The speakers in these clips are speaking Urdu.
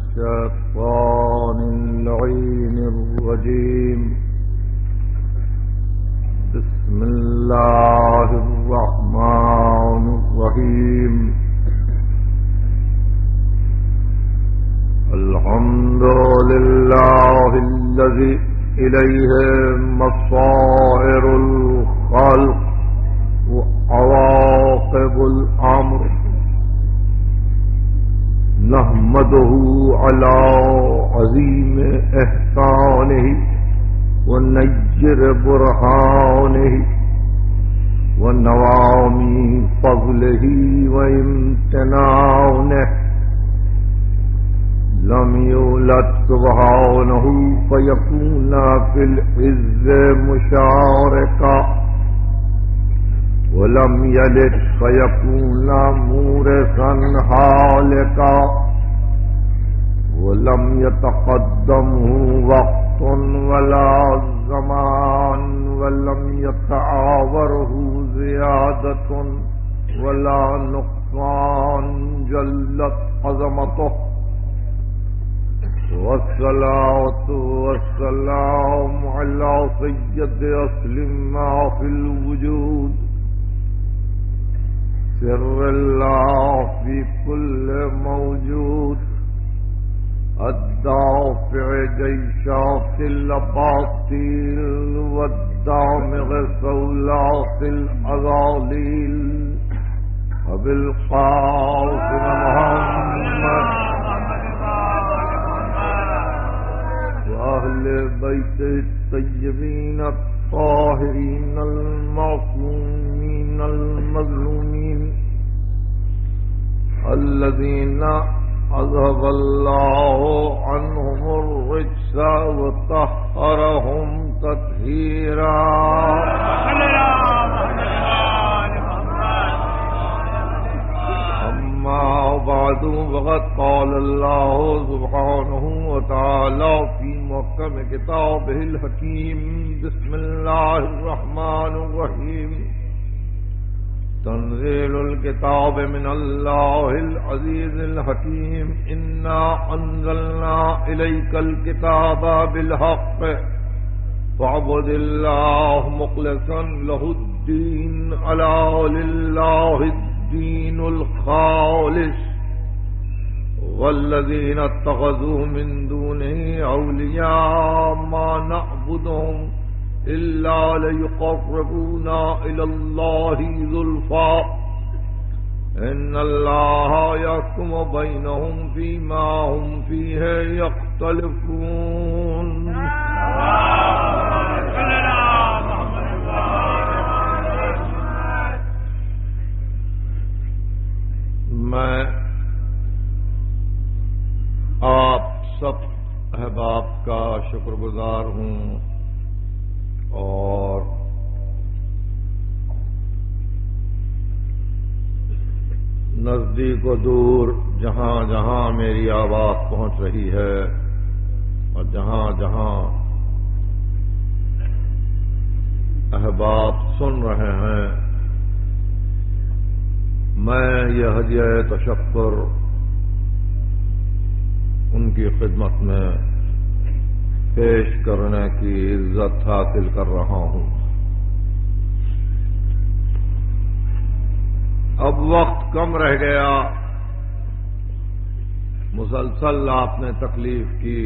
الشيطان اللعين الرجيم بسم الله الرحمن الرحيم الحمد لله الذي إليه مصائر الخلق وعواقب الأمر نحمده على عظيم إحسانه ونير برهانه ونوامي فضله وامتنانه لم يولد سبحانه فيكون في العز مشاركا ولم يلد فيكون مورثا هالكا ولم يتقدمه وقت ولا زمان ولم يتعاوره زيادة ولا نقصان جلت عظمته والصلاة والسلام على سيد أصل ما في الوجود سر الله في كل موجود الدافع جيشات الأباطيل والدامغ سولات الأضاليل وبالقاسم محمد وأهل بيته الطيبين الطاهرين المعصومين المظلومين الذين أذهب الله عنهم الرجس وطهرهم تطهيرا أما بعد فقد قال الله سبحانه وتعالى في محكم كتابه الحكيم بسم الله الرحمن الرحيم تنزيل الكتاب من الله العزيز الحكيم إنا أنزلنا إليك الكتاب بالحق فاعبد الله مخلصا له الدين ألا لله الدين الخالص والذين اتخذوا من دونه أولياء ما نعبدهم إلا ليقربونا إلى الله زلفى إن الله يحكم بينهم فيما هم فيه يختلفون میں آپ سب احباب کا شکر گزار ہوں اور نزدیک و دور جہاں جہاں میری آواز پہنچ رہی ہے اور جہاں جہاں احباب سن رہے ہیں میں یہ ہدیہ تشکر ان کی خدمت میں پیش کرنے کی عزت حاصل کر رہا ہوں. اب وقت کم رہ گیا. مسلسل آپ نے تکلیف کی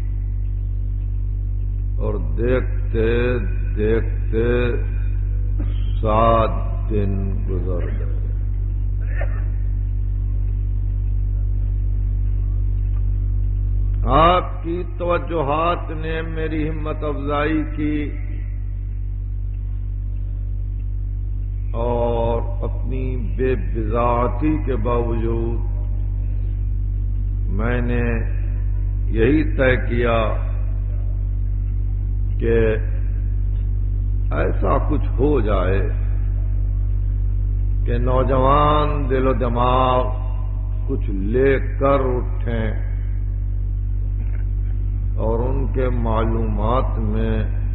اور دیکھتے دیکھتے 7 دن گزر گئے. آپ کی توجہات نے میری ہمت افزائی کی اور اپنی بے بضاعتی کے باوجود میں نے یہی طے کیا کہ ایسا کچھ ہو جائے کہ نوجوان دل و دماغ کچھ لے کر اٹھیں اور ان کے معلومات میں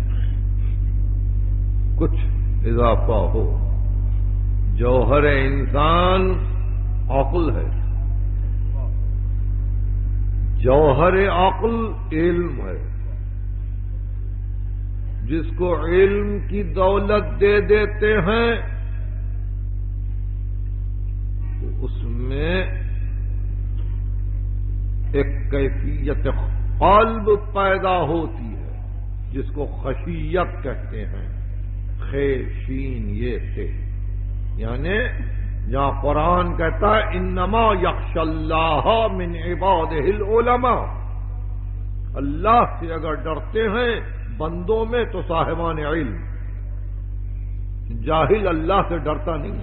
کچھ اضافہ ہو. جوہر انسان عقل ہے. جوہر عقل علم ہے. جس کو علم کی دولت دے دیتے ہیں اس میں ایک کیفیت قلب پیدا ہوتی ہے جس کو خشیت کہتے ہیں. خے شین یہ سے، یعنی جہاں قرآن کہتا ہے انما یخشی اللہ من عبادہ العلماء، اللہ سے اگر ڈرتے ہیں بندوں میں تو صاحبان علم. جاہل اللہ سے ڈرتا نہیں،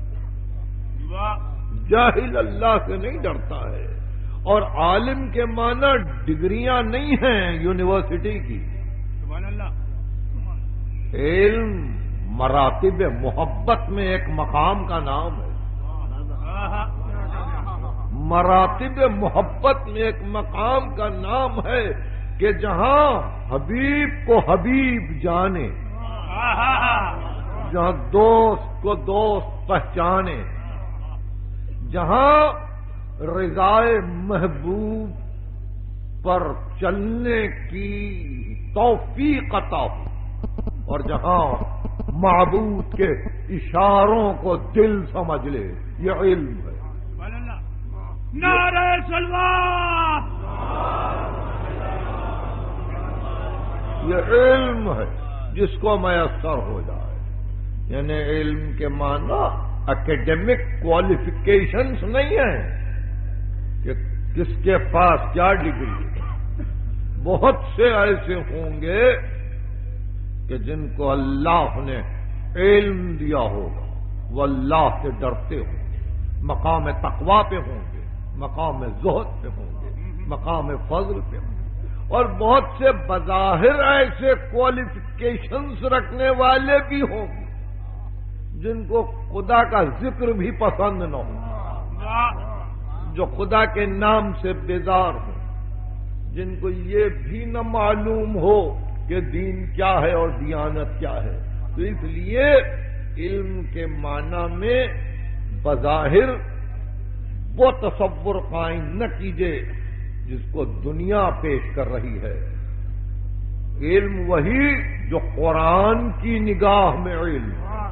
جاہل اللہ سے نہیں ڈرتا ہے. اور عالم کے معنی ڈگریاں نہیں ہیں یونیورسٹی کی. علم مراتب محبت میں ایک مقام کا نام ہے. مراتب محبت میں ایک مقام کا نام ہے کہ جہاں حبیب کو حبیب جانے، جہاں دوست کو دوست پہچانے، جہاں رضائے محبوب پر چلنے کی توفیق عطا ہو، اور جہاں معبود کے اشاروں کو دل سمجھ لے. یہ علم ہے. نعرہ صلوات. یہ علم ہے جس کو میسر ہو جائے. یعنی علم کے معنی اکیڈمک کوالیفیکیشنز نہیں ہیں کہ کس کے پاس کیا ڈگری ہے. بہت سے ایسے ہوں گے کہ جن کو اللہ نے علم دیا ہوگا وہ اللہ سے ڈرتے ہوں گے، مقام تقوی پہ ہوں گے، مقام زہد پہ ہوں گے، مقام فضل پہ ہوں گے. اور بہت سے بظاہر ایسے کوالیفیکیشنز رکھنے والے بھی ہوں گے جن کو خدا کا ذکر بھی پسند نہ ہو، جو خدا کے نام سے بیزار ہوں، جن کو یہ بھی نہ معلوم ہو کہ دین کیا ہے اور دیانت کیا ہے. تو اس لیے علم کے معنی میں بظاہر وہ تصور قائم نہ کیجیے جس کو دنیا پیش کر رہی ہے. علم وہی جو قرآن کی نگاہ میں علم،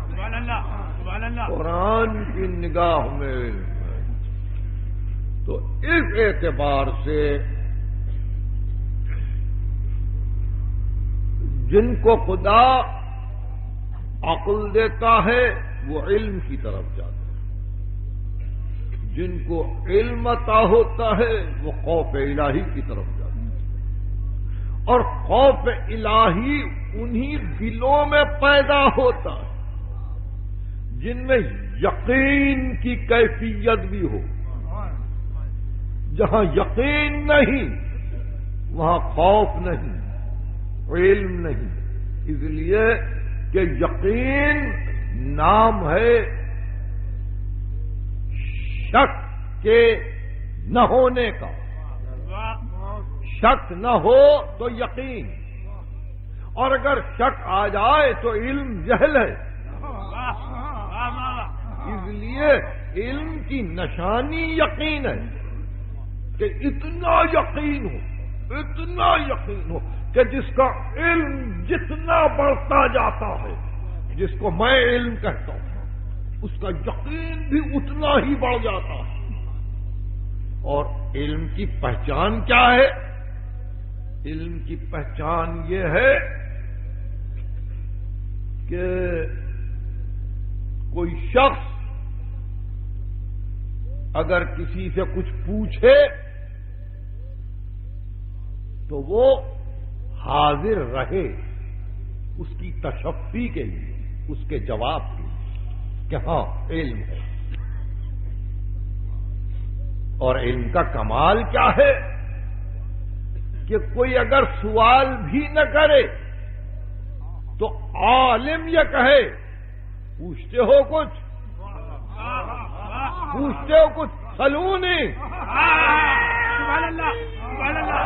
قرآن کی نگاہ میں علم ہے. تو اس اعتبار سے جن کو خدا عقل دیتا ہے وہ علم کی طرف جاتے ہیں، جن کو علم عطا ہوتا ہے وہ خوف الہی کی طرف جاتے ہیں. اور خوف الہی انہی دلوں میں پیدا ہوتا ہے جن میں یقین کی کیفیت بھی ہو. جہاں یقین نہیں وہاں خوف نہیں، علم نہیں. اس لیے کہ یقین نام ہے شک کے نہ ہونے کا. شک نہ ہو تو یقین، اور اگر شک آ جائے تو علم جہل ہے. اس لیے علم کی نشانی یقین ہے کہ اتنا یقین ہو، اتنا یقین ہو کہ جس کا علم جتنا بڑھتا جاتا ہے، جس کو میں علم کہتا ہوں، اس کا یقین بھی اتنا ہی بڑھ جاتا ہے. اور علم کی پہچان کیا ہے؟ علم کی پہچان یہ ہے کہ کوئی شخص اگر کسی سے کچھ پوچھے تو وہ حاضر رہے اس کی تشفی کے لیے، اس کے جواب کے لیے کہ ہاں علم ہے. اور علم کا کمال کیا ہے کہ کوئی اگر سوال بھی نہ کرے تو عالم یہ کہے پوچھتے ہو کچھ، پوچھتے ہو کچھ، سلونی. سبحان اللہ، سبحان اللہ.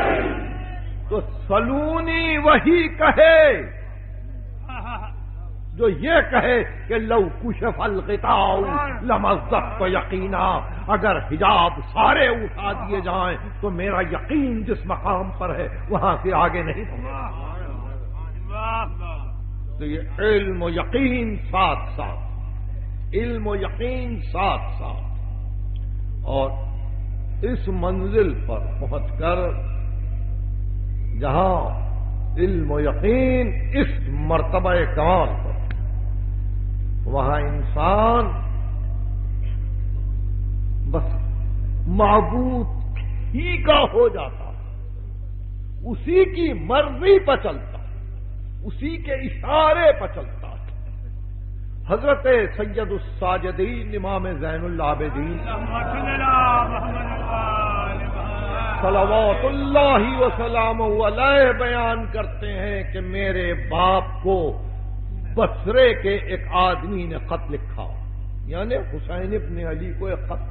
تو سلونی وہی کہے جو یہ کہے کہ لو کشف الغطاء لمزقت یقینا، اگر حجاب سارے اٹھا دیے جائیں تو میرا یقین جس مقام پر ہے وہاں سے آگے نہیں بڑھے۔ تو یہ علم و یقین ساتھ ساتھ، علم و یقین ساتھ ساتھ، اور اس منزل پر پہنچ کر جہاں علم و یقین اس مرتبہ کمال پر، وہاں انسان بس معبود ہی کا ہو جاتا، اسی کی مرضی پر چلتا، اسی کے اشارے پر چلتا ہے۔ حضرت سید الساجدین امام زین العابدین صلوات اللہ وسلامہ علیہ بیان کرتے ہیں کہ میرے باپ کو بصرے کے ایک آدمی نے خط لکھا، یعنی حسین ابن علی کو ایک خط،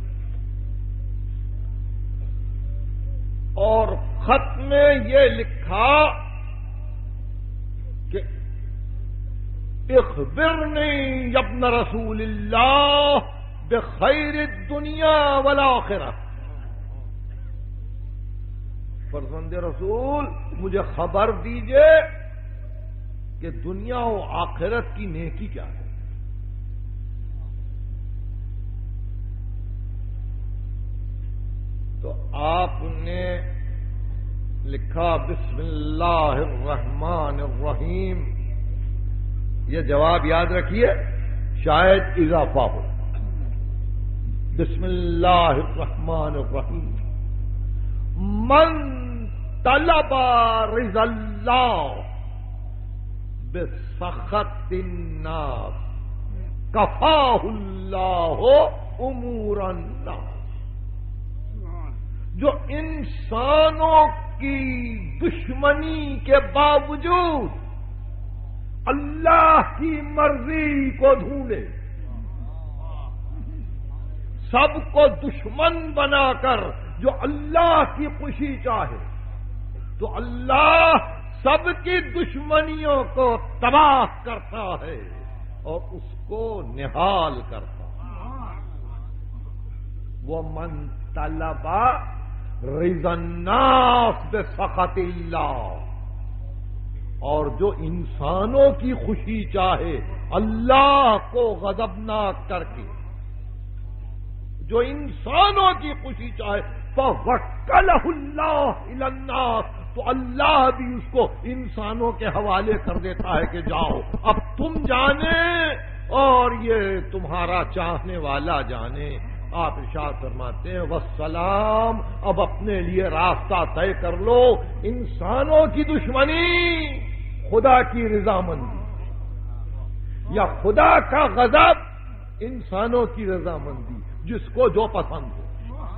اور خط میں یہ لکھا کہ اخبرنی یا ابن رسول اللہ بخیر الدنیا والآخرہ، فرزند رسول مجھے خبر دیجئے کہ دنیا و آخرت کی نیکی کیا ہے۔ تو آپ نے لکھا بسم اللہ الرحمن الرحیم، یہ جواب یاد رکھیے شاید اضافہ ہو۔ بسم اللہ الرحمن الرحیم، من طلب رضا اللہ بسخط الناس کفاہ اللہ امور الناس، جو انسانوں کی دشمنی کے باوجود اللہ کی مرضی کو ڈھونڈے، سب کو دشمن بنا کر جو اللہ کی خوشی چاہے، تو اللہ سب کی دشمنیوں کو تباہ کرتا ہے اور اس کو نہال کرتا ہے۔ وہ من طلب رضا الناس بسخط اللہ، اور جو انسانوں کی خوشی چاہے اللہ کو غضبناک کر کے، جو انسانوں کی خوشی چاہے فوکلہ اللہ الی الناس، تو اللہ بھی اس کو انسانوں کے حوالے کر دیتا ہے کہ جاؤ اب تم جانے اور یہ تمہارا چاہنے والا جانے۔ آپ ارشاد فرماتے ہیں والسلام، اب اپنے لیے راستہ طے کر لو، انسانوں کی دشمنی خدا کی رضامندی، یا خدا کا غضب انسانوں کی رضامندی، جس کو جو پسند ہو،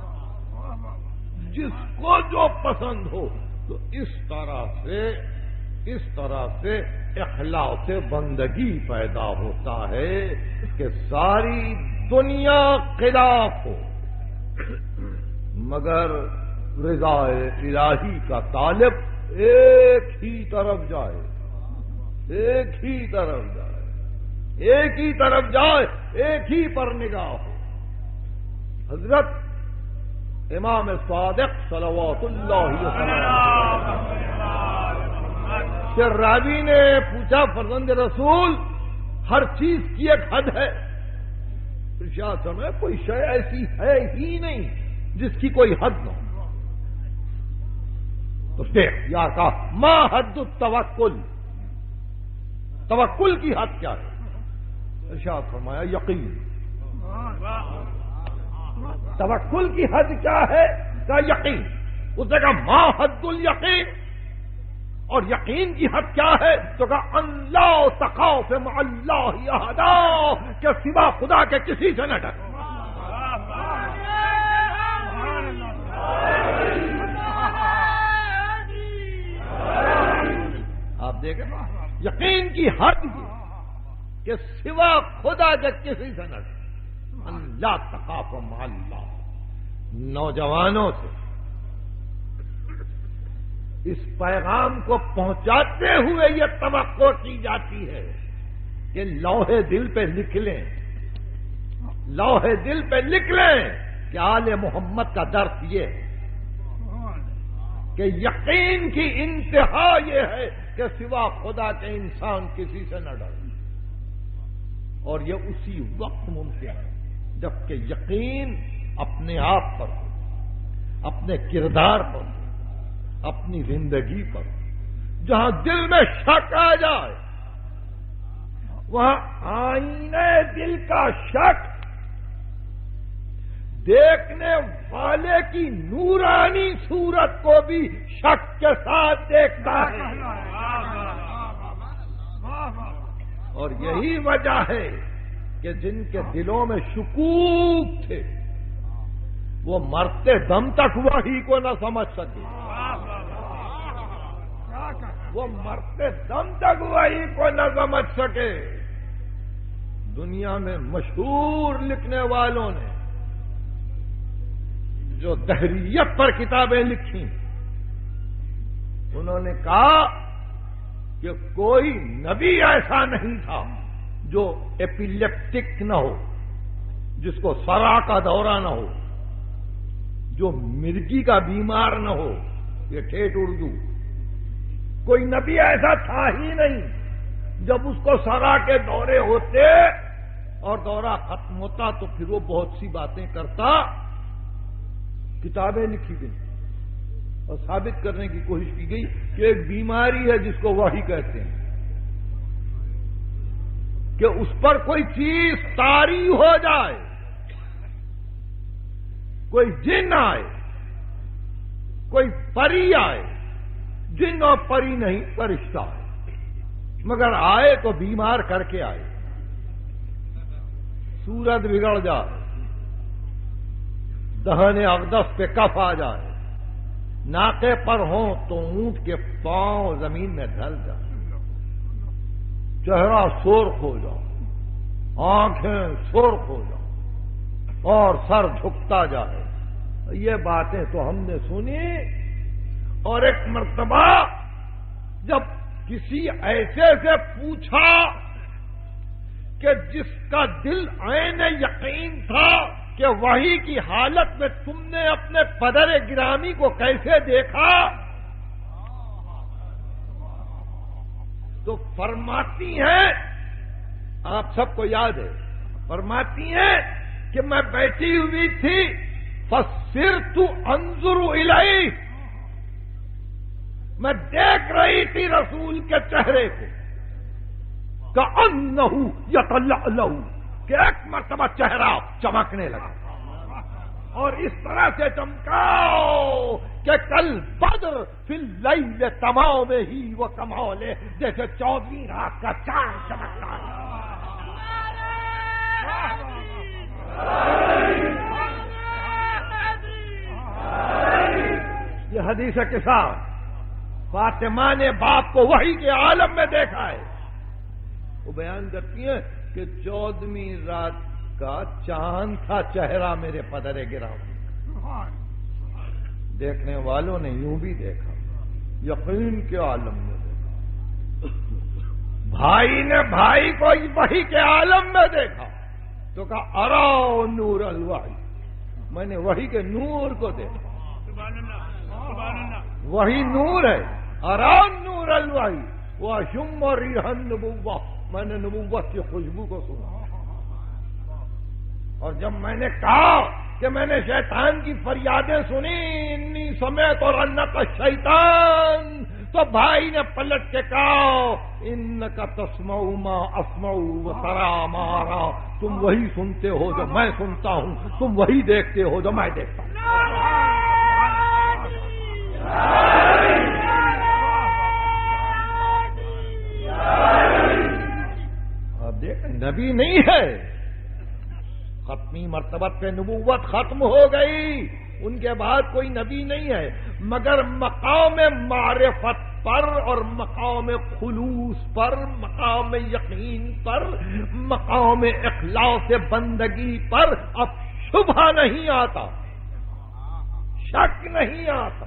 جس کو جو پسند ہو۔ تو اس طرح سے اخلاص بندگی پیدا ہوتا ہے کہ ساری دنیا خلاف ہو مگر رضا الہی کا طالب ایک ہی طرف جائے، ایک ہی طرف جائے، ایک ہی طرف جائے، ایک ہی پر نگاہ ہو۔ حضرت امام صادق صلوات اللہ وسلم سے راوی نے پوچھا فرزند رسول ہر چیز کی ایک حد ہے، ارشاد فرمایا کوئی شے ایسی ہے ہی نہیں جس کی کوئی حد نہ ہو۔ تو دیکھ یار کہا ما حد التوکل، توکل کی حد کیا ہے؟ ارشاد فرمایا یقین۔ توکل کی حد کیا ہے؟ کا یقین۔ اس نے کہا ما حد الیقین، اور یقین کی حد کیا ہے؟ تو کہا اللہ تخاف مع اللہ احدا، کہ سوا خدا کے کسی سے نہ ڈر۔ آپ دیکھیں یقین کی حد کہ سوا خدا کے کسی سے نہ ڈر، اللہ تخاف مع اللہ۔ نوجوانوں سے اس پیغام کو پہنچاتے ہوئے یہ توقع کی جاتی ہے کہ لوہے دل پہ لکھ لیں، لوہے دل پہ لکھ لیں کہ آل محمد کا درس یہ ہے کہ یقین کی انتہا یہ ہے کہ سوا خدا کے انسان کسی سے نہ ڈرے، اور یہ اسی وقت ممکن ہے جبکہ یقین اپنے آپ پر ہو، اپنے کردار پر ہو، اپنی زندگی پر ہو۔ جہاں دل میں شک آ جائے وہاں آئینے دل کا شک دیکھنے والے کی نورانی صورت کو بھی شک کے ساتھ دیکھتا ہے، اور یہی وجہ ہے کہ جن کے دلوں میں شکوک تھے وہ مرتے دم تک وحی کو نہ سمجھ سکے، وہ مرتے دم تک وحی کو نہ سمجھ سکے۔ دنیا میں مشہور لکھنے والوں نے جو دہریت پر کتابیں لکھی انہوں نے کہا کہ کوئی نبی ایسا نہیں تھا جو ایپیلیپٹک نہ ہو، جس کو صرع کا دورہ نہ ہو، جو مرگی کا بیمار نہ ہو۔ یہ ٹھیٹ اردو، کوئی نبی ایسا تھا ہی نہیں جب اس کو صرع کے دورے ہوتے اور دورہ ختم ہوتا تو پھر وہ بہت سی باتیں کرتا۔ کتابیں لکھی گئی اور ثابت کرنے کی کوشش کی گئی کہ ایک بیماری ہے جس کو وحی کہتے ہیں، کہ اس پر کوئی چیز طاری ہو جائے، کوئی جن آئے، کوئی پری آئے، جن اور پری نہیں فرشتہ آئے، مگر آئے تو بیمار کر کے آئے، صورت بگڑ جائے، دہن اقدس پہ کف آ جائے، ناکے پر ہوں تو اونٹ کے پاؤں زمین میں ڈھل جائے، چہرہ سرخ ہو جائے، آنکھیں سرخ ہو جائیں اور سر جھکتا جائے۔ یہ باتیں تو ہم نے سنی، اور ایک مرتبہ جب کسی ایسے سے پوچھا کہ جس کا دل عین یقین تھا کہ وحی کی حالت میں تم نے اپنے پدر گرامی کو کیسے دیکھا، تو فرماتی ہیں، آپ سب کو یاد ہے، فرماتی ہیں کہ میں بیٹھی ہوئی تھی فصرت انظر الیہ، میں دیکھ رہی تھی رسول کے چہرے کو، کأنہ یتلألأ، کہ ایک مرتبہ چہرہ چمکنے لگا، اور اس طرح سے چمکاؤ کہ کل بدر فی اللیل تمامہ و کمالہ، جیسے 14ویں رات کا چاند چمکتا ہے۔ یہ حدیث کے ساتھ فاطمہ نے باپ کو وحی کے عالم میں دیکھا ہے۔ وہ بیان کرتی ہیں کہ 14ویں رات کا چاند تھا چہرہ میرے پدر گرامی، دیکھنے والوں نے یوں بھی دیکھا، یقین کے عالم میں دیکھا، بھائی نے بھائی کو وحی کے عالم میں دیکھا تو کہا اراؤ نور الوحی، میں نے وحی کے نور کو دیکھا، وہی نور ہے، اراؤ نور الوحی واشم ریح النبوہ، میں نے نبوت کی خوشبو کو سنا۔ اور جب میں نے کہا کہ میں نے شیطان کی فریادیں سنی، انی سمیت اور رنت الشیطان، تو بھائی نے پلٹ کے کہا انک تسمع ما اسمع وترى ما ارى، تم وہی سنتے ہو جو میں سنتا ہوں، تم وہی دیکھتے ہو جو میں دیکھتا ہوں۔ اب دیکھ نبی نہیں ہے، ختمی مرتبت پہ نبوت ختم ہو گئی، ان کے بعد کوئی نبی نہیں ہے، مگر مقام معرفت پر اور مقام خلوص پر، مقام یقین پر، مقام اخلاص بندگی پر اب شبہ نہیں آتا، شک نہیں آتا۔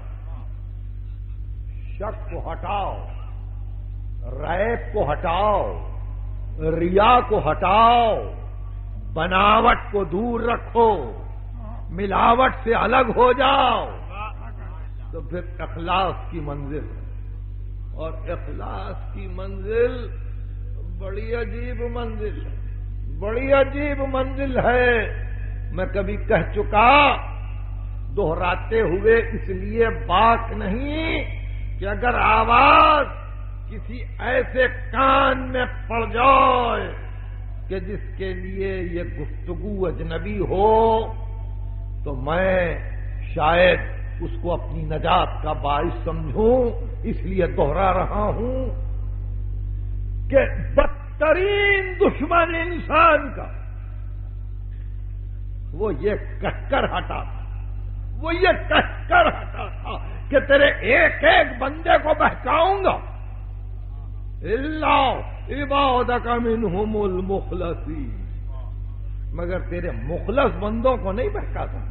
شک کو ہٹاؤ، ریب کو ہٹاؤ، ریا کو ہٹاؤ، بناوٹ کو دور رکھو، ملاوٹ سے الگ ہو جاؤ، تو پھر اخلاص کی منزل ہے۔ اور اخلاص کی منزل بڑی عجیب منزل ہے، بڑی عجیب منزل ہے۔ میں کبھی کہہ چکا، دہراتے ہوئے اس لیے بات نہیں کہ اگر آواز کسی ایسے کان میں پڑ جائے کہ جس کے لیے یہ گفتگو اجنبی ہو تو میں شاید اس کو اپنی نجات کا باعث سمجھوں، اس لیے دوہرا رہا ہوں کہ بدترین دشمن انسان کا وہ یہ کہہ کر ہٹا تھا، وہ یہ کہہ کر ہٹا تھا کہ تیرے ایک ایک بندے کو بہکاؤں گا، اللہ عبادک منہم المخلصین، مگر تیرے مخلص بندوں کو نہیں بہکا سکتا،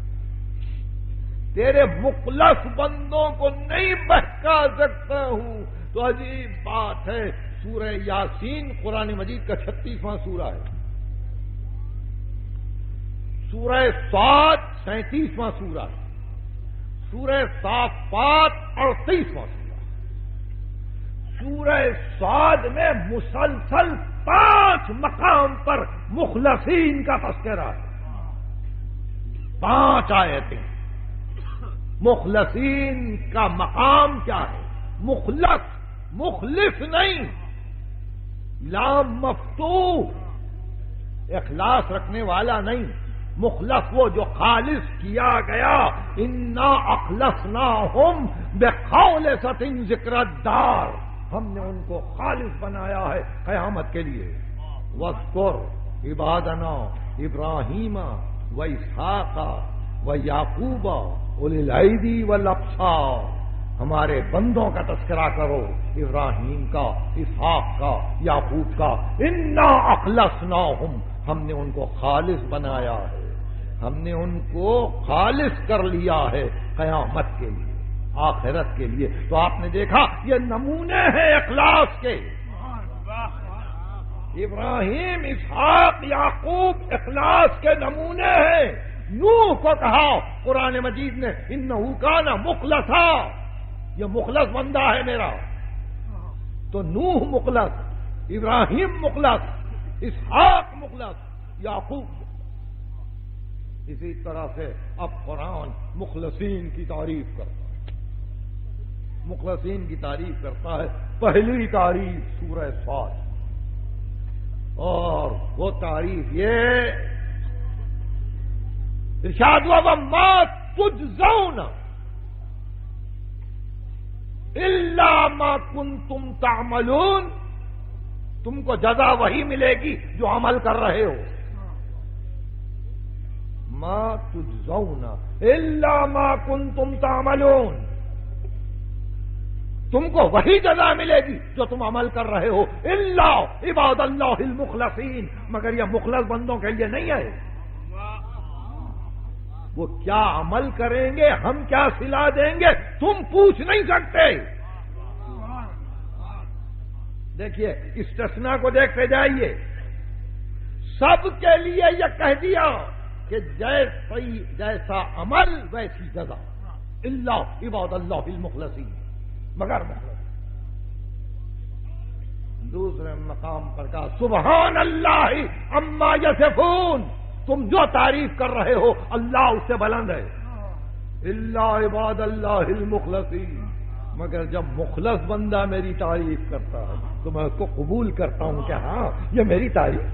تیرے مخلص بندوں کو نہیں بہکا سکتا ہوں۔ تو عجیب بات ہے، سورہ یاسین قرآن مجید کا 36واں سورہ ہے، سورہ صاد 37واں سورہ ہے، سورہ صافات 38واں سورہ ہے۔ سورہ صاد میں مسلسل 5 مقام پر مخلصین کا تذکرہ ہے، 5 آیتیں۔ مخلصین کا مقام کیا ہے؟ مخلص، مخلص نہیں، لام مفتوح، اخلاص رکھنے والا نہیں، مخلص وہ جو خالص کیا گیا، انا اخلصناہم بخالصۃ ذکر الدار، ہم نے ان کو خالص بنایا ہے قیامت کے لیے۔ واذکر عبادنا ابراہیم و اسحاق و یعقوب اولی الایدی والابصار، ہمارے بندوں کا تذکرہ کرو، ابراہیم کا، اسحاق کا، یعقوب کا۔ انا اخلصناہم، ہم نے ان کو خالص بنایا ہے، ہم نے ان کو خالص کر لیا ہے قیامت کے لیے، آخرت کے لیے۔ تو آپ نے دیکھا یہ نمونے ہیں اخلاص کے، ابراہیم، اسحاق، یعقوب اخلاص کے نمونے ہیں۔ نوح کو کہا قرآن مجید نے انہ کان مخلصا، یہ مخلص بندہ ہے میرا۔ تو نوح مخلص، ابراہیم مخلص، اسحاق مخلص، یعقوب مخلص۔ اسی طرح سے اب قرآن مخلصین کی تعریف کرتا ہے، مخلصین کی تعریف کرتا ہے۔ پہلی تعریف سورہ صاد، اور وہ تعریف یہ ارشاد ہوا وما تجزون الا ما کنتم تعملون، تم کو جزا وہی ملے گی جو عمل کر رہے ہو۔ ما تجزون الا ما کنتم تعملون، تم کو وہی جزا ملے گی جو تم عمل کر رہے ہو۔ الا عباد اللہ المخلصین، مگر یہ مخلص بندوں کے لیے نہیں ہے۔ وہ کیا عمل کریں گے، ہم کیا صلہ دیں گے، تم پوچھ نہیں سکتے۔ دیکھیے استثناء کو دیکھتے جائیے، سب کے لیے یہ کہہ دیا کہ جیسا عمل ویسی جزا، اللہ عباد اللہ المخلصین، مگر مخلص۔ دوسرے مقام پر کہا سبحان اللہ عما یصفون، تم جو تعریف کر رہے ہو اللہ اس سے بلند ہے۔ اللہ عباد اللہ المخلصین، مگر جب مخلص بندہ میری تعریف کرتا ہے تو میں اس کو قبول کرتا ہوں کہ ہاں یہ میری تعریف۔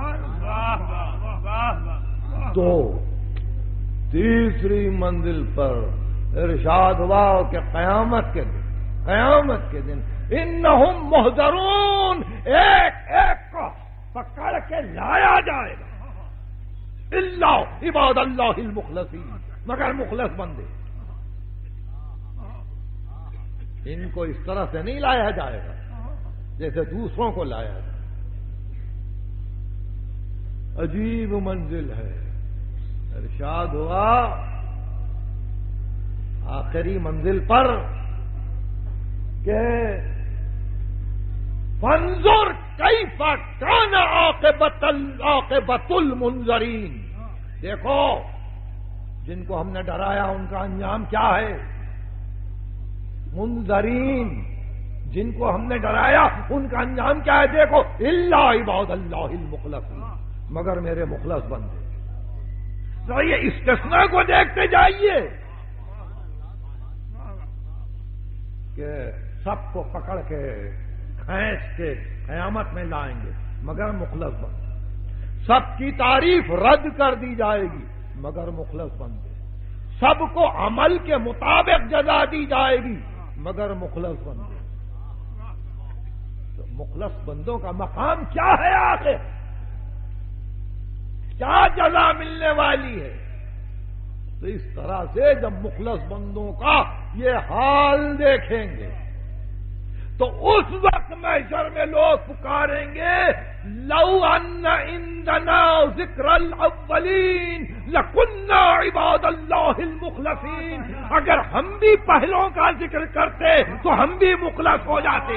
تو تیسری منزل پر ارشاد ہوا کہ قیامت کے دن انہم محضرون، ایک ایک کو پکڑ کے لایا جائے گا۔ اللہ عباد اللہ المخلصین، مگر مخلص بندے، ان کو اس طرح سے نہیں لایا جائے گا جیسے دوسروں کو لایا جائے۔ عجیب منزل ہے۔ ارشاد ہوا آخری منزل پر کہ فانظر کیف عاقبۃ المنذرین. دیکھو جن کو ہم نے ڈرایا ان کا انجام کیا ہے. منذرین جن کو ہم نے ڈرایا ان کا انجام کیا ہے. دیکھو الا عباد اللہ المخلصین مگر میرے مخلص بندے. تو یہ استثناء کو دیکھتے جائیے کہ سب کو پکڑ کے کھینچ کے قیامت میں لائیں گے مگر مخلص بندے. سب کی تعریف رد کر دی جائے گی مگر مخلص بندے. سب کو عمل کے مطابق جزا دی جائے گی مگر مخلص بندے. تو مخلص بندوں کا مقام کیا ہے آخر؟ کیا جزا ملنے والی ہے؟ تو اس طرح سے جب مخلص بندوں کا یہ حال دیکھیں گے تو اس وقت محشر میں لوگ پکاریں گے لو ان عندنا ذکر الاولین لکنا عباد اللہ المخلصین. اگر ہم بھی پہلوں کا ذکر کرتے تو ہم بھی مخلص ہو جاتے.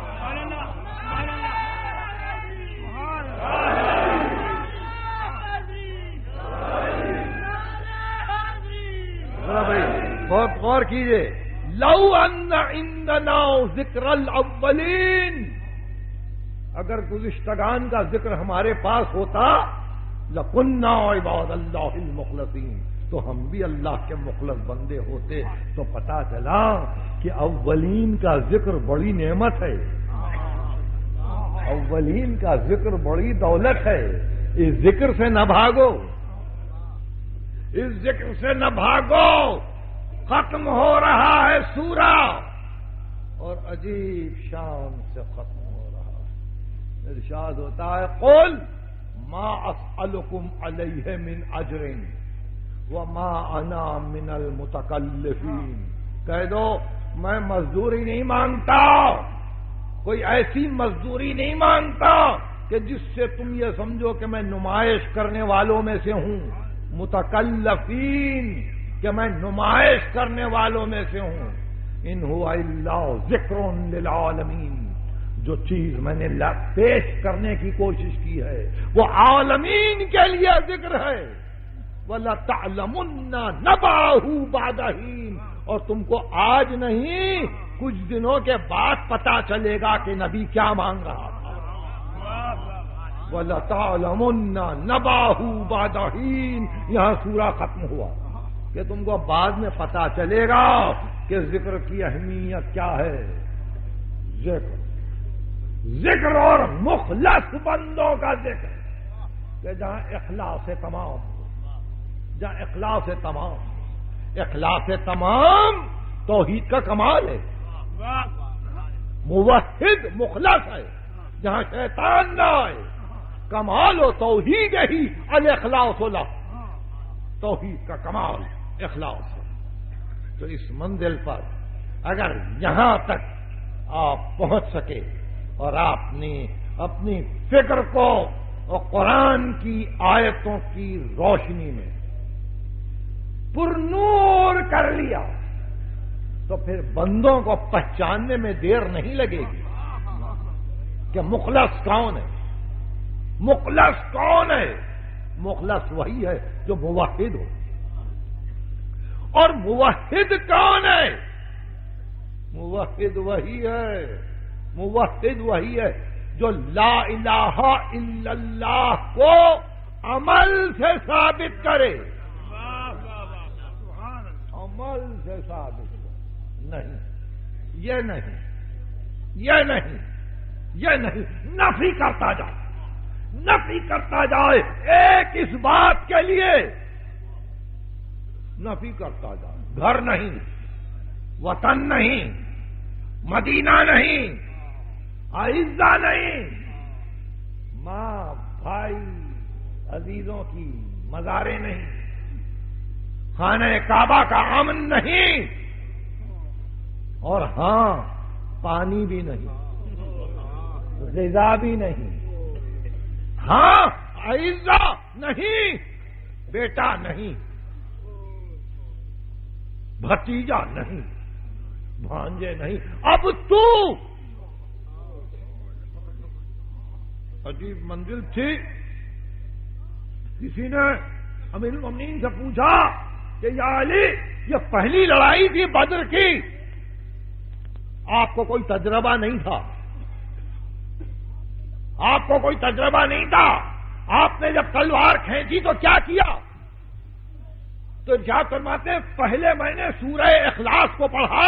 بھائی بہت غور کیجیے. لو ان عندنا ذکر الاولین اگر گزشتگان کا ذکر ہمارے پاس ہوتا لکنا عباد اللہ المخلصین تو ہم بھی اللہ کے مخلص بندے ہوتے. تو پتا چلا کہ اولین کا ذکر بڑی نعمت ہے. اولین کا ذکر بڑی دولت ہے. اس ذکر سے نہ بھاگو. اس ذکر سے نہ بھاگو. ختم ہو رہا ہے سورہ اور عجیب شان سے ختم ہو رہا ہے. ارشاد ہوتا ہے قل ما اسألکم علیہ من اجر وما انا من المتکلفین. کہہ دو میں مزدوری نہیں مانگتا. کوئی ایسی مزدوری نہیں مانگتا کہ جس سے تم یہ سمجھو کہ میں نمائش کرنے والوں میں سے ہوں. متکلفین کہ میں نمائش کرنے والوں میں سے ہوں. ان ہوا الا ذکر للعالمین. جو چیز میں نے پیش کرنے کی کوشش کی ہے وہ عالمین کے لیے ذکر ہے. وَلَتَعْلَمُنَّ نَبَأَهُ بَعْدَ حِينٍ. اور تم کو آج نہیں کچھ دنوں کے بعد پتا چلے گا کہ نبی کیا مانگ رہا تھا. وَلَتَعْلَمُنَّ نَبَأَهُ بَعْدَ حِينٍ. یہاں سورہ ختم ہوا کہ تم کو بعد میں پتا چلے گا کہ ذکر کی اہمیت کیا ہے. ذکر اور مخلص بندوں کا ذکر کہ جہاں اخلاص تمام جہاں اخلاص تمام توحید کا کمال ہے. موحد مخلص ہے. جہاں شیطان نہ آئے کمال و توحید ہی الاخلاص لہ. توحید کا کمال اخلاص ہے. تو اس منزل پر اگر یہاں تک آپ پہنچ سکے اور آپ نے اپنی فکر کو اور قرآن کی آیتوں کی روشنی میں پر نور کر لیا تو پھر بندوں کو پہچاننے میں دیر نہیں لگے گی کہ مخلص کون ہے. مخلص کون ہے؟ مخلص وہی ہے جو موحد ہو. اور موحد کون ہے؟ موحد وہی ہے جو لا الہ الا اللہ کو عمل سے ثابت کرے. عمل سے ثابت نہیں. یہ نہیں نفی کرتا جائے ایک اس بات کے لیے نفی کرتا جائے. گھر نہیں، وطن نہیں، مدینہ نہیں، اعزہ نہیں، ماں بھائی عزیزوں کی مزاریں نہیں، خانہ کعبہ کا امن نہیں، اور ہاں پانی بھی نہیں، غذا بھی نہیں. ہاں اعزہ نہیں، بیٹا نہیں، بھتیجا نہیں، بھانجے نہیں. اب تو عجیب منزل تھی کسی نے امیر المومنین سے پوچھا کہ یا علی یہ پہلی لڑائی تھی بدر کی، آپ کو کوئی تجربہ نہیں تھا، آپ کو کوئی تجربہ نہیں تھا، آپ نے جب تلوار کھینچی تو کیا کیا؟ تو کیا فرماتے ہیں پہلے میں نے سورہ اخلاص کو پڑھا،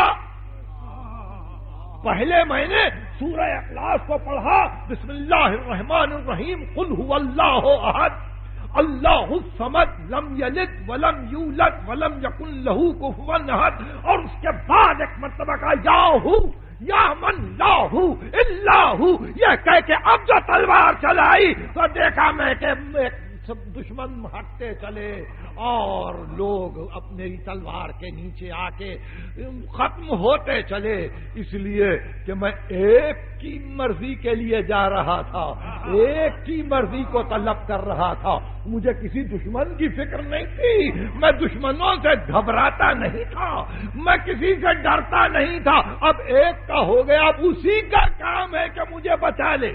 پہلے میں نے سورہ اخلاص کو پڑھا، بسم اللہ الرحمن الرحیم، قل هو اللہ احد اللہ الصمد لم یلد ولم یولد ولم یکن لہ کفوا احد، اور اس کے بعد ایک مرتبہ کہا یا ہو یا من لا ہو الا ہو، یہ کہہ کے اب جو تلوار چلائی تو دیکھا میں کہ سب دشمن ہٹتے چلے اور لوگ اپنے تلوار کے نیچے آ کے ختم ہوتے چلے، اس لیے کہ میں ایک کی مرضی کے لیے جا رہا تھا، ایک کی مرضی کو طلب کر رہا تھا، مجھے کسی دشمن کی فکر نہیں تھی، میں دشمنوں سے گھبراتا نہیں تھا، میں کسی سے ڈرتا نہیں تھا، اب ایک کا ہو گیا، اب اسی کا کام ہے کہ مجھے بچا لے۔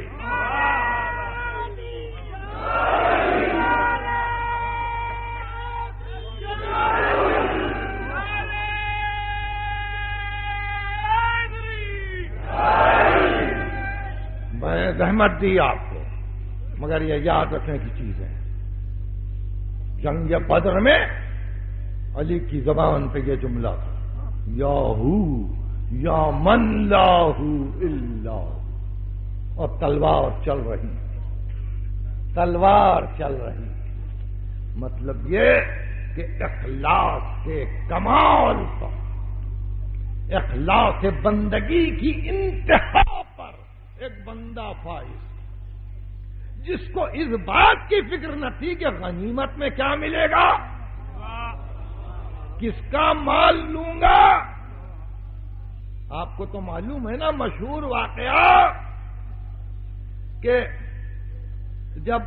میں زحمت دی آپ کو، مگر یہ یاد رکھنے کی چیز ہے، جنگ بدر میں علی کی زبان پہ یہ جملہ تھا، یا ہو یا من لا ہو الا، اور تلوار چل رہی، تلوار چل رہی، مطلب یہ کہ اخلاص کے کمال پر، اخلاص بندگی کی انتہا پر ایک بندہ فائز، جس کو اس بات کی فکر نہ تھی کہ غنیمت میں کیا ملے گا، کس کا مال لوں گا۔ آپ کو تو معلوم ہے نا مشہور واقعہ کہ جب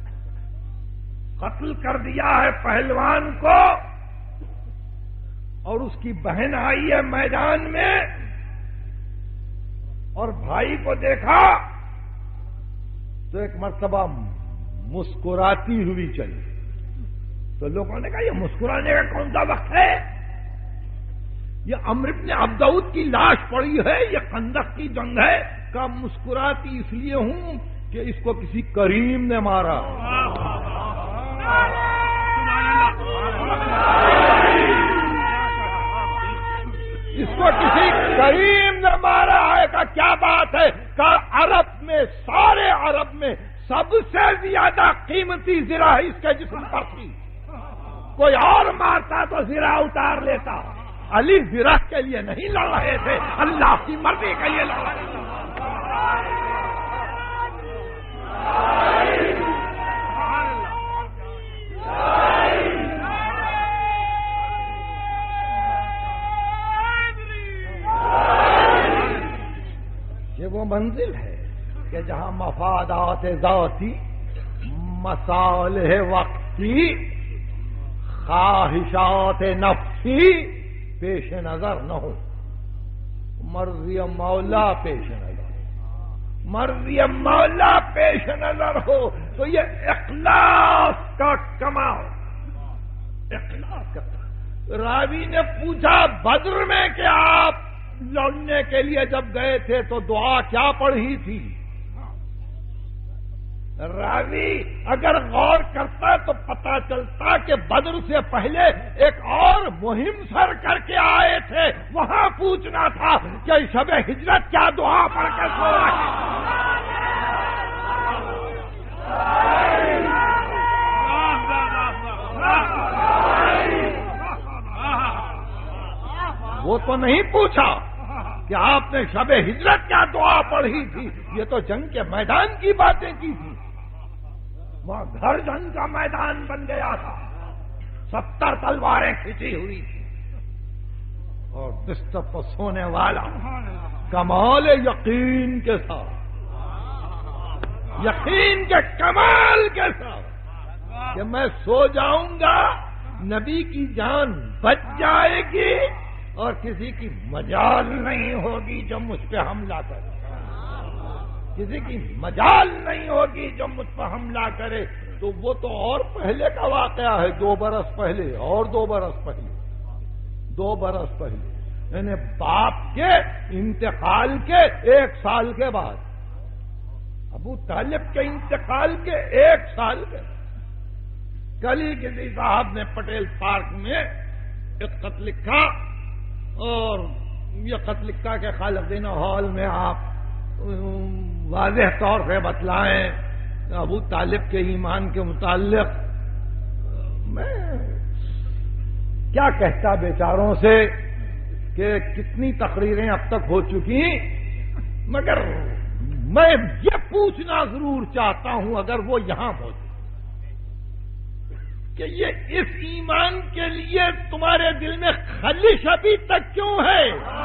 قتل کر دیا ہے پہلوان کو اور اس کی بہن آئی ہے میدان میں اور بھائی کو دیکھا تو ایک مرتبہ مسکراتی ہوئی چلی، تو لوگوں نے کہا یہ مسکرانے کا کون سا وقت ہے، یہ عمرو بن عبدود کی لاش پڑی ہے، یہ خندق کی جنگ ہے، کہ مسکراتی اس لیے ہوں کہ اس کو کسی کریم نے مارا، اس کو کسی کریم نے مارا ہے۔ کا کیا بات ہے، کہ عرب میں، سارے عرب میں سب سے زیادہ قیمتی زرہ اس کے جسم پر تھی، کوئی اور مارتا تو زرہ اتار لیتا، علی زرہ کے لیے نہیں لڑ رہے تھے، اللہ کی مرضی کے لیے لڑ رہے تھے۔ یہ وہ منزل ہے کہ جہاں مفادات ذاتی، مصالح وقتی، خواہشات نفسی پیش نظر نہ ہو، مرضی مولا پیش نظر، مرضی مولا پیش نظر ہو، تو یہ اخلاص کا کمال، اخلاص کا۔ راوی نے پوچھا بدر میں کہ آپ لڑنے کے لیے جب گئے تھے تو دعا کیا پڑھی تھی؟ راوی اگر غور کرتا تو پتا چلتا کہ بدر سے پہلے ایک اور مہم سر کر کے آئے تھے، وہاں پوچھنا تھا کہ شب ہجرت کیا دعا پڑھ کر سو رہے۔ وہ تو نہیں پوچھا کہ آپ نے شب ہجرت کیا دعا پڑھی تھی، یہ تو جنگ کے میدان کی باتیں کی تھی، وہاں گھر جنگ کا میدان بن گیا تھا، 70 تلواریں کھینچی ہوئی تھی، اور بستر پر سونے والا کمال یقین کے ساتھ، یقین کے کمال کے ساتھ کہ میں سو جاؤں گا، نبی کی جان بچ جائے گی اور کسی کی مجال نہیں ہوگی جو مجھ پہ حملہ کرے، کسی کی مجال نہیں ہوگی جو مجھ پر حملہ کرے۔ تو وہ تو اور پہلے کا واقعہ ہے، 2 برس پہلے اور 2 برس پہلے، 2 برس پہلے، یعنی باپ کے انتقال کے 1 سال کے بعد، ابو طالب کے انتقال کے 1 سال کے، کل ہی کسی صاحب نے پٹیل پارک میں ایک خط لکھا، اور یہ خط لکھا کہ خالقین ہال میں آپ واضح طور سے بتلائیں ابو طالب کے ایمان کے متعلق۔ میں کیا کہتا بیچاروں سے کہ کتنی تقریریں اب تک ہو چکی، مگر میں یہ پوچھنا ضرور چاہتا ہوں اگر وہ یہاں موجود کہ یہ اس ایمان کے لیے تمہارے دل میں خلش ابھی تک کیوں ہے؟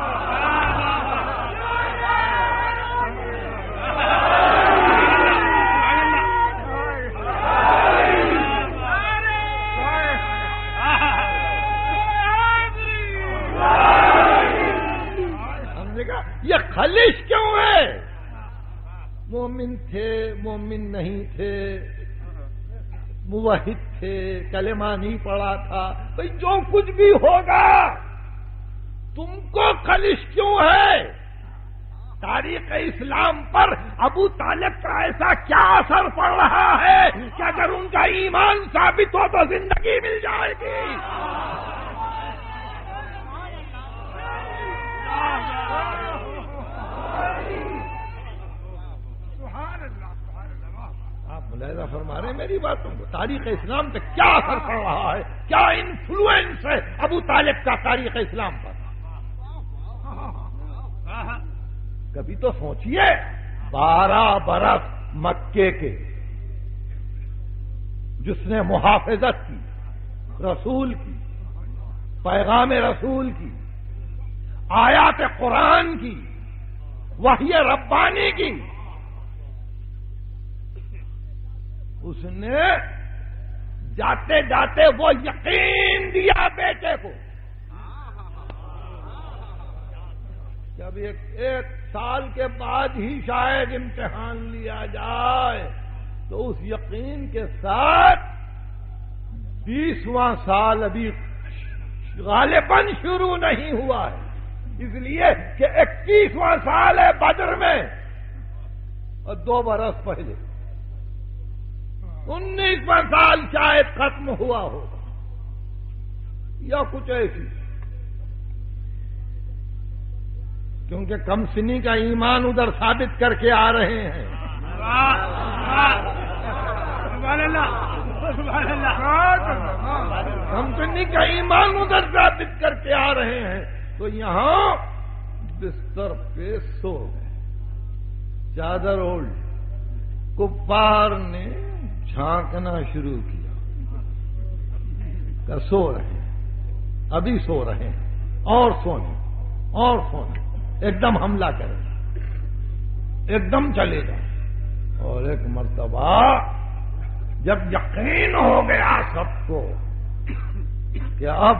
یہ خلش کیوں ہے؟ مومن تھے، مومن نہیں تھے، موحد تھے، کلمہ نہیں پڑھا تھا، بھئی جو کچھ بھی ہوگا تم کو خلش کیوں ہے؟ تاریخ اسلام پر ابو طالب کا ایسا کیا اثر پڑ رہا ہے کہ اگر ان کا ایمان ثابت ہو تو زندگی مل جائے گی؟ ملاحظہ فرما رہے ہیں میری باتوں کو، تاریخ اسلام پہ کیا اثر پڑ رہا ہے، کیا انفلوئنس ہے ابو طالب کا تاریخ اسلام پر؟ کبھی تو سوچئے 12 برس مکے کے جس نے محافظت کی رسول کی، پیغام رسول کی، آیات قرآن کی، وحی ربانی کی، اس نے جاتے جاتے وہ یقین دیا بیٹے کو کہ اب ایک سال کے بعد ہی شاید امتحان لیا جائے، تو اس یقین کے ساتھ 20واں سال ابھی غالباً شروع نہیں ہوا ہے، اس لیے کہ 21واں سال ہے بدر میں، اور 2 برس پہلے 19واں سال شاید ختم ہوا ہوگا یا کچھ ایسی، کیونکہ کم سنی کا ایمان ادھر ثابت کر کے آ رہے ہیں۔ کم سنی کا ایمان ادھر ثابت کر کے آ رہے ہیں، تو یہاں بستر پہ سو گئے، چادر اوڑھ، کفار نے جھانکنا شروع کیا کہ سو رہے ہیں، ابھی سو رہے ہیں، اور سونے اور سونے، ایک دم حملہ کرے، ایک دم چلے گا۔ اور ایک مرتبہ جب یقین ہو گیا سب کو کہ اب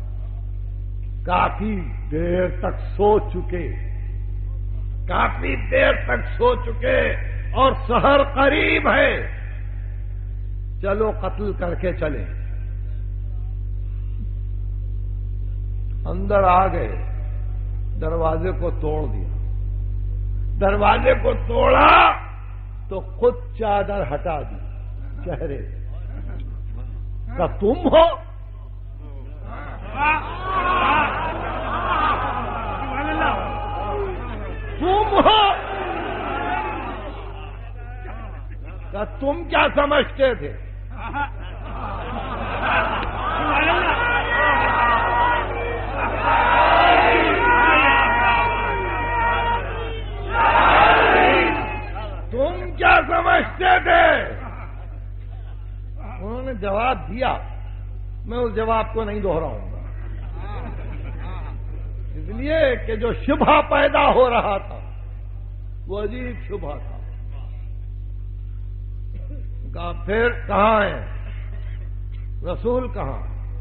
کافی دیر تک سو چکے، کافی دیر تک سو چکے اور سحر قریب ہے، چلو قتل کر کے چلے، اندر آ گئے، دروازے کو توڑ دیا، دروازے کو توڑا تو خود چادر ہٹا دی چہرے کا، تم ہو؟ تم ہو؟ کہ تم کیا سمجھتے تھے؟ تم کیا سمجھتے تھے؟ انہوں نے جواب دیا، میں اس جواب کو نہیں دہراؤں گا، اس لیے کہ جو شبہ پیدا ہو رہا تھا وہ عجیب شبہ تھا۔ کہا پھر کہاں ہے رسول، کہاں؟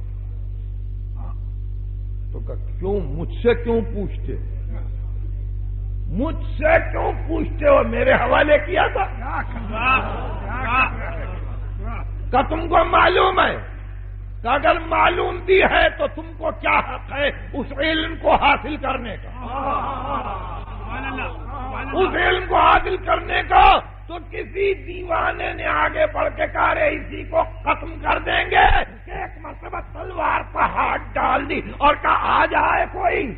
تو کہا کیوں مجھ سے کیوں پوچھتے، مجھ سے کیوں پوچھتے ہو، میرے حوالے کیا تھا۔ کہ تم کو معلوم ہے کہ اگر معلوم بھی ہے تو تم کو کیا حق ہے اس علم کو حاصل کرنے کا؟ اس علم کو حاصل کرنے کا تو کسی دیوانے نے آگے بڑھ کے کہا رے اسی کو ختم کر دیں گے کہ ایک مرتبہ تلوار پر ہاتھ ڈال دی اور کہا آ جائے کوئی.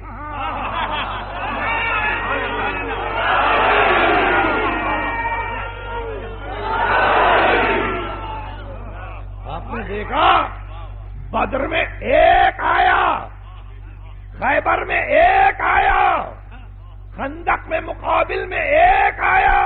آپ نے دیکھا بدر میں ایک آیا, خیبر میں ایک آیا, خندق میں مقابل میں ایک آیا,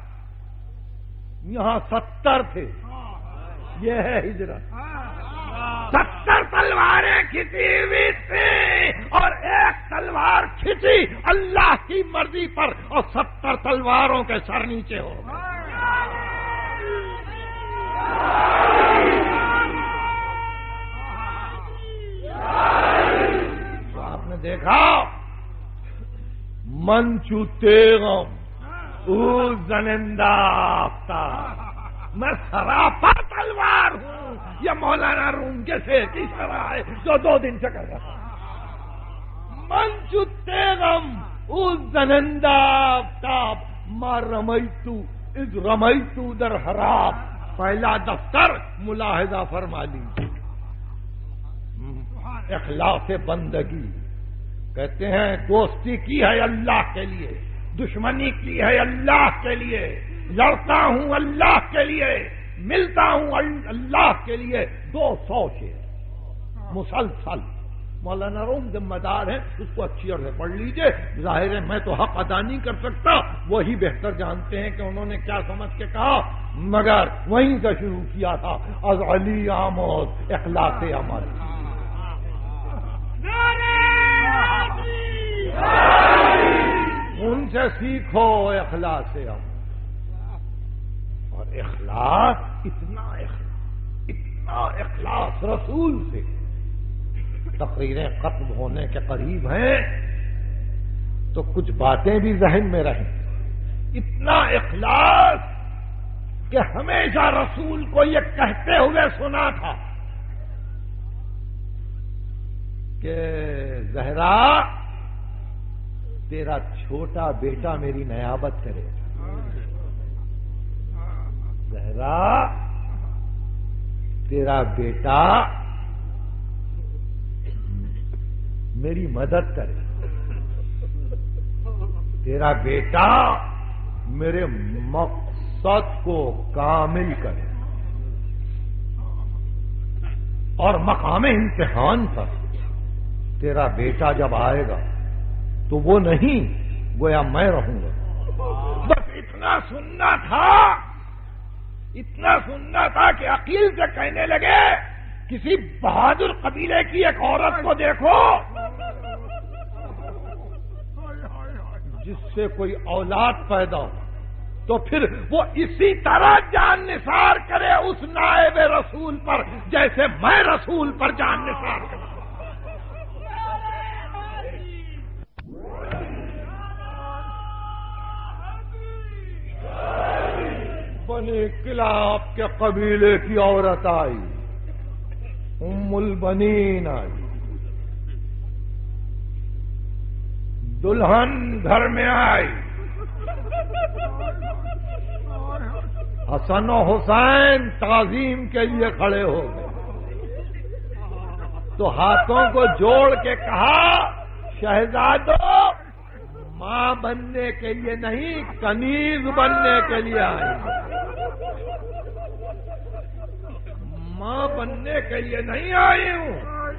یہاں 70 تھے. یہ ہے ہجرت. 70 تلواریں کھینچی ہوئی تھیں اور ایک تلوار کھینچی اللہ کی مرضی پر اور 70 تلواروں کے سر نیچے ہو گئے. تو آپ نے دیکھا منچو تیغم او زنندہ آفتاب, میں سراپا تلوار ہوں. یہ مولانا روم کے شعر کی شرح ہے جو 2 دن سے کر رہا. منچو تیغم او زنندہ آفتاب ما رمیتو اذ رمیتو در حراب. پہلا دفتر ملاحظہ فرما لیجیے. اخلاص بندگی کہتے ہیں دوستی کی ہے اللہ کے لیے, دشمنی کی ہے اللہ کے لیے, لڑتا ہوں اللہ کے لیے, ملتا ہوں اللہ کے لیے. 200 شعر مسلسل. مولانا روم ذمہ دار ہیں, اس کو اچھی طرح سے پڑھ لیجئے. ظاہر ہے میں تو حق ادا نہیں کر سکتا, وہی بہتر جانتے ہیں کہ انہوں نے کیا سمجھ کے کہا, مگر وہیں سے شروع کیا تھا از علی آموز اخلاص عمل. ان سے سیکھو اخلاص عمل. اور اخلاص اتنا اخلاص رسول سے تقریریں ختم ہونے کے قریب ہیں تو کچھ باتیں بھی ذہن میں رہیں. اتنا اخلاص کہ ہمیشہ رسول کو یہ کہتے ہوئے سنا تھا کہ زہرا تیرا چھوٹا بیٹا میری نیابت کرے. زہرا تیرا بیٹا میری مدد کرے, تیرا بیٹا میرے مقصد کو کامل کرے. اور مقام امتحان پر تیرا بیٹا جب آئے گا تو وہ نہیں گویا میں رہوں گا. بس اتنا سننا تھا کہ عقیل سے کہنے لگے کسی بہادر قبیلے کی ایک عورت کو دیکھو جس سے کوئی اولاد پیدا ہو تو پھر وہ اسی طرح جان نثار کرے اس نائب رسول پر جیسے میں رسول پر جان نثار کروں. بنی کلاب کے قبیلے کی عورت آئی, ام البنین آئی. دلہن گھر میں آئی, حسن و حسین تعظیم کے لیے کھڑے ہو گئے تو ہاتھوں کو جوڑ کے کہا شہزادو ماں بننے کے لیے نہیں کنیز بننے کے لیے آئی. ماں بننے کے لیے نہیں آئی ہوں,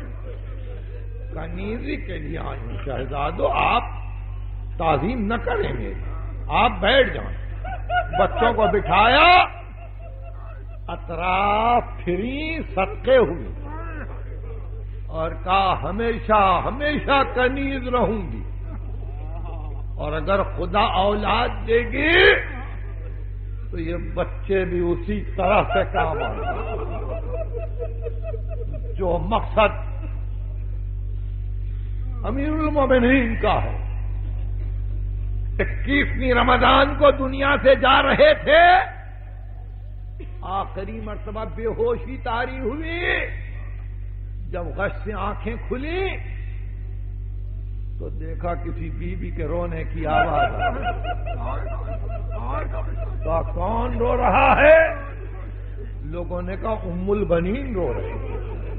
کنیزی کے لیے آئی ہوں. شہزادو آپ تعظیم نہ کریں گے, آپ بیٹھ جائیں. بچوں کو بٹھایا, اطراف پھری, صدقے ہوئے اور کہا ہمیشہ ہمیشہ کنیز رہوں گی, اور اگر خدا اولاد دے گی تو یہ بچے بھی اسی طرح سے کام آئیں گے جو مقصد امیر المومنین کا ہے. 21ویں رمضان کو دنیا سے جا رہے تھے, آخری مرتبہ بے ہوشی طاری ہوئی، جب غش سے آنکھیں کھلی تو دیکھا کسی بیوی کے رونے کی آواز تو کون رو رہا ہے؟ لوگوں نے کہا ام البنین رو رہی ہے۔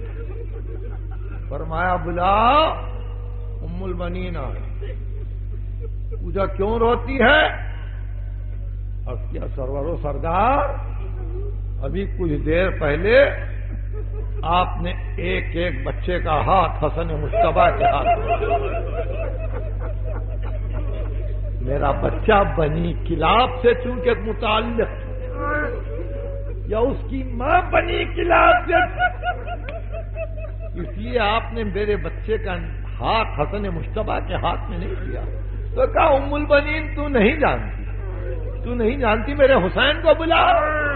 فرمایا بلا ام البنین آئی، پوچھا کیوں روتی ہے؟ اب کیا سرور و سردار، ابھی کچھ دیر پہلے آپ نے ایک ایک بچے کا ہاتھ حسن مشتبہ کے ہاتھ، میرا بچہ بنی کلاب سے چونکہ متعلق یا اس کی ماں بنی کلاب سے، اس لیے آپ نے میرے بچے کا ہاتھ حسن مشتبہ کے ہاتھ میں نہیں دیا۔ تو کہا ام البنین تو نہیں جانتی میرے حسین کو بلا۔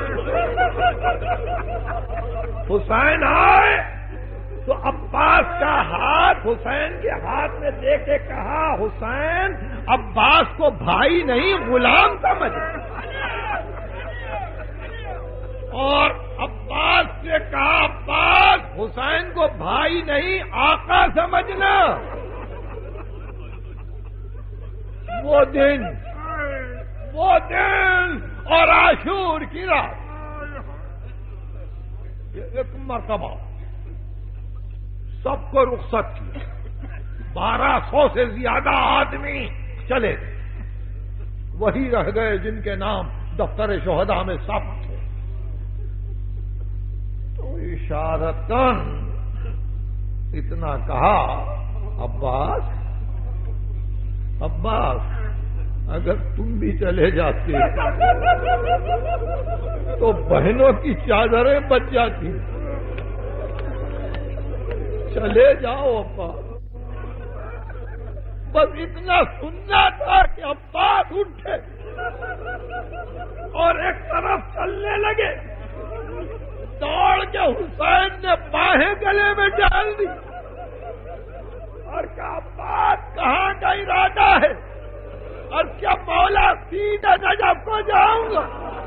حسین آئے تو عباس کا ہاتھ حسین کے ہاتھ میں دے کے کہا حسین عباس کو بھائی نہیں غلام سمجھ، اور عباس سے کہا عباس حسین کو بھائی نہیں آقا سمجھنا۔ وہ دن اور عاشور کی رات، ایک مرتبہ سب کو رخصت کیا، 1200 سے زیادہ آدمی چلے تھے، وہی رہ گئے جن کے نام دفتر شہداء میں سب تھے۔ تو اشارتاً اتنا کہا عباس اگر تم بھی چلے جاتے تو بہنوں کی چادریں بچ جاتی، چلے جاؤ ابا۔ بس اتنا سننا تھا کہ عباس اٹھے اور ایک طرف چلنے لگے، دوڑ کے حسین نے باہیں گلے میں ڈال دی اور کہا عباس کہاں کا ارادہ ہے؟ اور کیا مولا سیدھا نجف کو جاؤں گا؟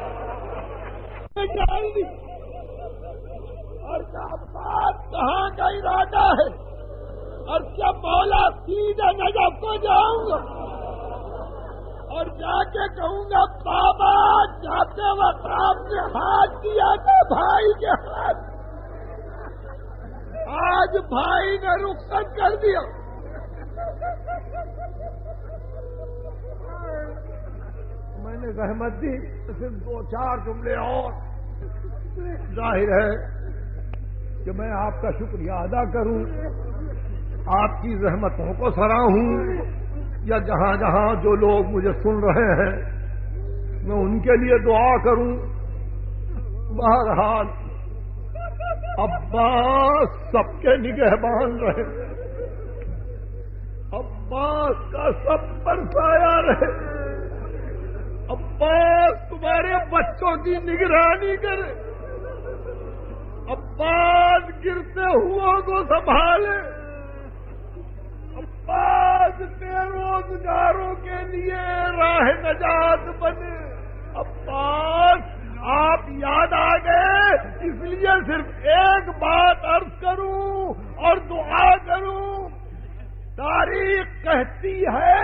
ڈال دی اور کہا عباس کہاں کا ارادہ ہے؟ اور کیا مولا سیدھا نجف کو جاؤں گا؟ اور جا کے کہوں گا بابا جاتے وقت آپ نے ہاتھ دیا تھا بھائی کے ہاتھ، آج بھائی نے رخصت کر دیا۔ میں نے زحمت دی، صرف 2-4 جملے اور، ظاہر ہے کہ میں آپ کا شکریہ ادا کروں، آپ کی زحمتوں کو سراہوں، یا جہاں جہاں جو لوگ مجھے سن رہے ہیں میں ان کے لیے دعا کروں۔ بہرحال عباس سب کے نگہبان رہے، عباس کا سب پر سایہ رہے، عباس تمہارے بچوں کی نگرانی کرے، عباس گرتے ہوا کو سنبھالے، عباس بے روزگاروں کے لیے راہ نجات بنے۔ عباس آپ یاد آ گئے، اس لیے صرف ایک بات عرض کروں اور دعا کروں۔ تاریخ کہتی ہے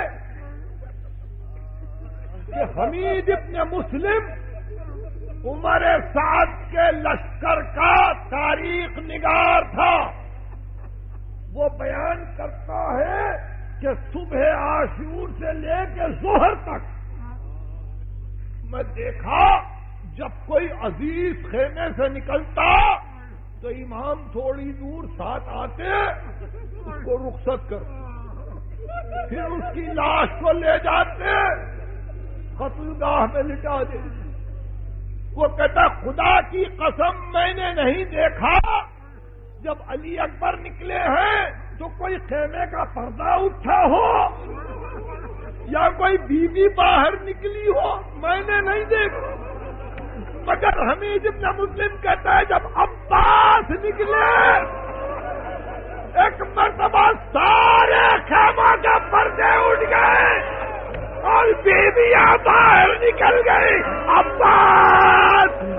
کہ حمید ابن مسلم عمر سعد کے لشکر کا تاریخ نگار تھا، وہ بیان کرتا ہے کہ صبح عاشور سے لے کے ظہر تک میں دیکھا جب کوئی عزیز خیمے سے نکلتا تو امام تھوڑی دور ساتھ آتے، اس کو رخصت کر، پھر اس کی لاش کو لے جاتے قتل گاہ میں لٹا دے۔ وہ کہتا خدا کی قسم میں نے نہیں دیکھا جب علی اکبر نکلے ہیں تو کوئی خیمے کا پردہ اٹھا ہو یا کوئی بیوی باہر نکلی ہو، میں نے نہیں دیکھا۔ مگر حمید ابن مسلم کہتا ہے جب عباس نکلے ایک مرتبہ سارے خیمہ کے پردے اٹھ گئے اور بیویاں باہر نکل گئی، عباس